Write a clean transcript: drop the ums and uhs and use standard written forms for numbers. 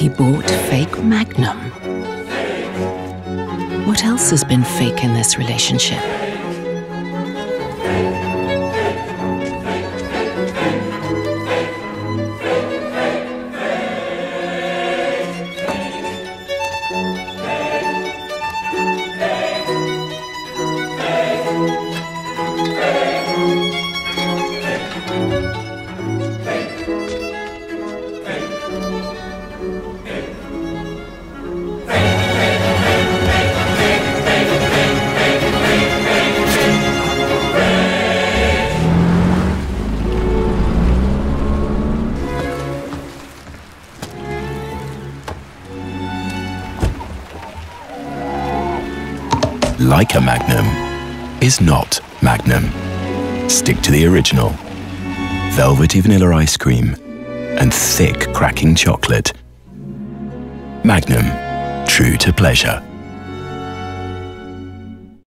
He bought fake Magnum. What else has been fake in this relationship? Like a Magnum is not Magnum. Stick to the original. Velvety vanilla ice cream and thick cracking chocolate. Magnum, true to pleasure.